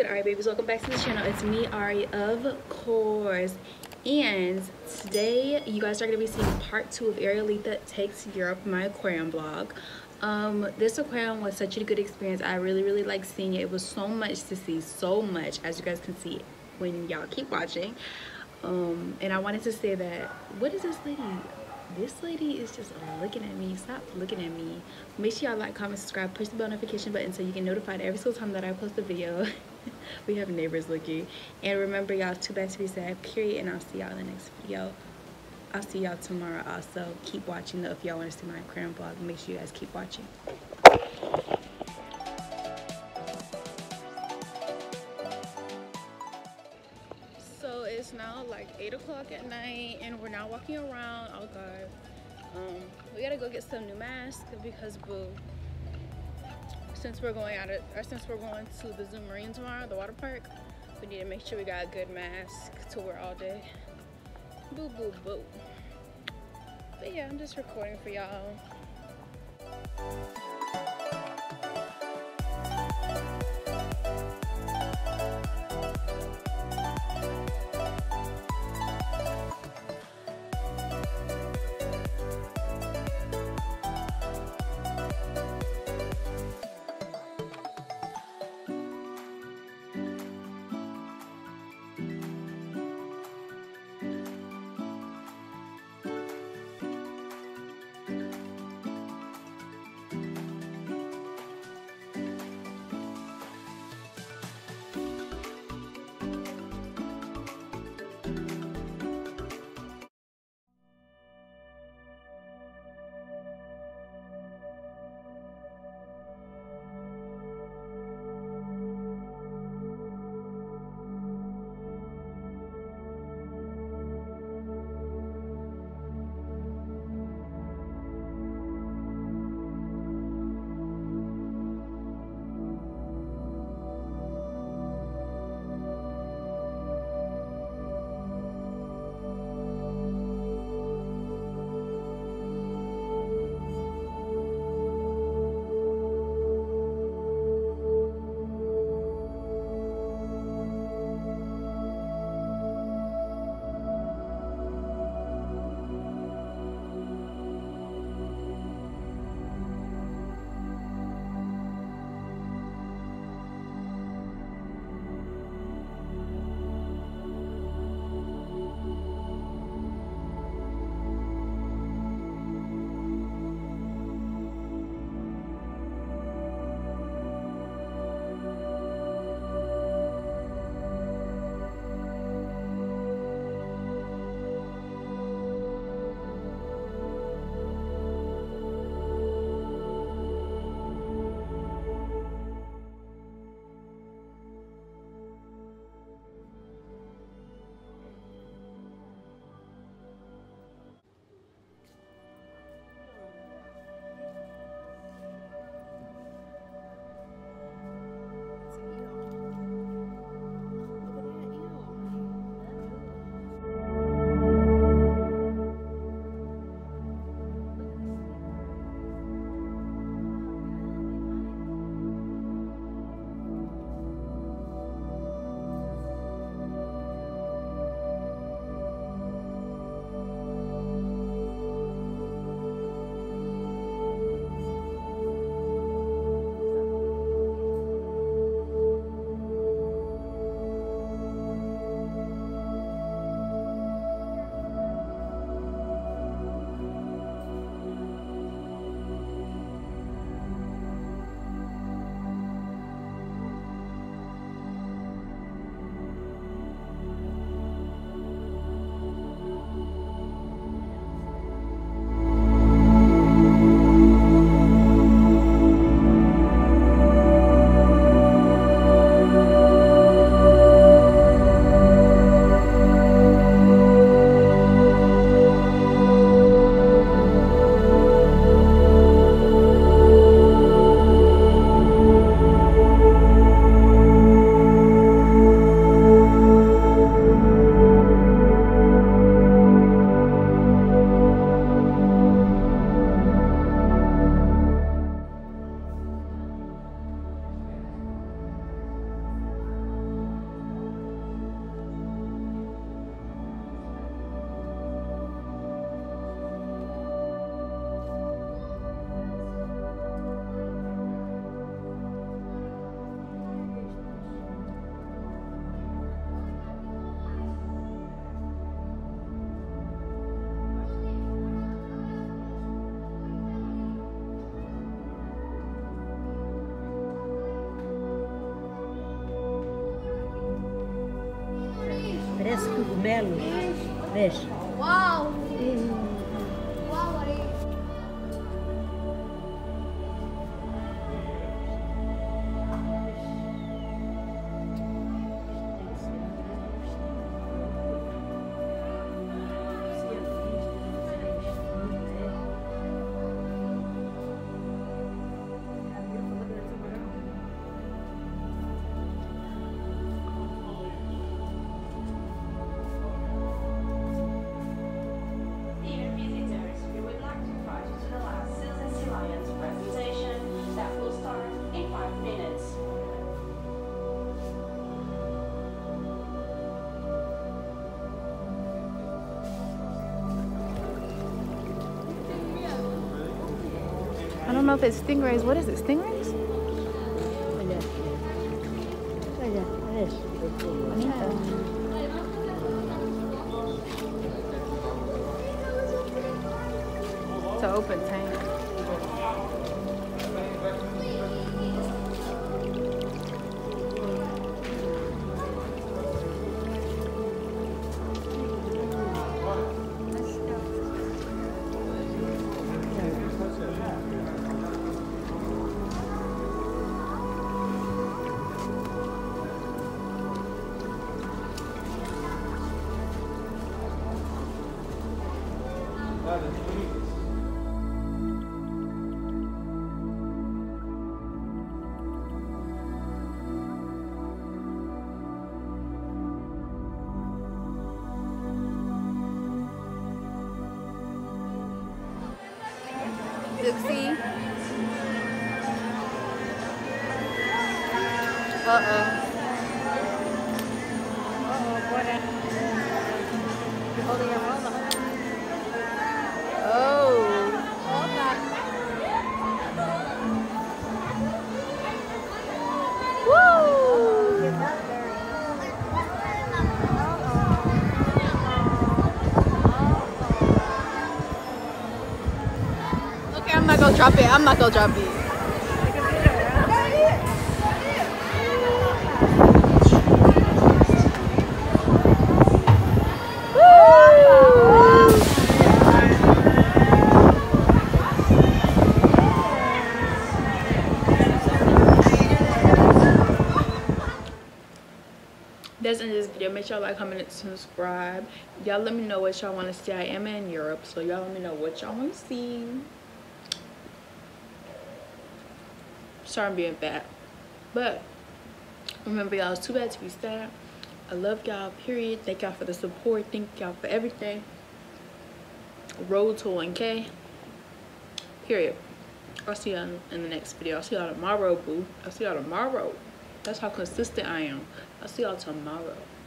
good, Ari babies? Welcome back to the channel. It's me, Ari, of course. And today you guys are going to be seeing part 2 of Arielita Takes Europe, my aquarium vlog. This aquarium was such a good experience. I really liked seeing it. It was so much to see, so much, as you guys can see when y'all keep watching. And I wanted to say that, what is this lady? This lady is just looking at me. Stop looking at me. Make sure y'all like, comment, subscribe, push the bell notification button so you get notified every single time that I post a video. We have neighbors looking. And remember, y'all, too bad to be sad, period. And I'll see y'all in the next video. I'll see y'all tomorrow also. Keep watching though if y'all want to see my aquarium vlog. Make sure you guys keep watching. So it's now like 8 o'clock at night and we're now walking around. Oh god. We gotta go get some new masks because boo, since we're going to the Zoo Marine tomorrow, the water park, we need to make sure we got a good mask to wear all day. Boo boo boo. But yeah, I'm just recording for y'all. cogumelos. Vês? Uau! Uau, aí. Dear visitors, we would like to invite you to the last Seals and Sea Lions presentation that will start in 5 minutes. I don't know if it's stingrays. What is it? Stingrays? Olha. Olha, vês? Bonita. It's an open tank. Dixie. Uh-oh. Oh. Woo! Okay, I'm not gonna drop it. I'm not gonna drop it. That's in this video. Make sure y'all like, comment, and subscribe. Y'all let me know what y'all want to see. I am in Europe, so y'all let me know what y'all want to see. Sorry I'm being fat, but remember, y'all, it's too bad to be sad. I love y'all, period. Thank y'all for the support. Thank y'all for everything. Road to 1K, period. I'll see y'all in the next video. I'll see y'all tomorrow, boo. I'll see y'all tomorrow. That's how consistent I am. I'll see y'all tomorrow.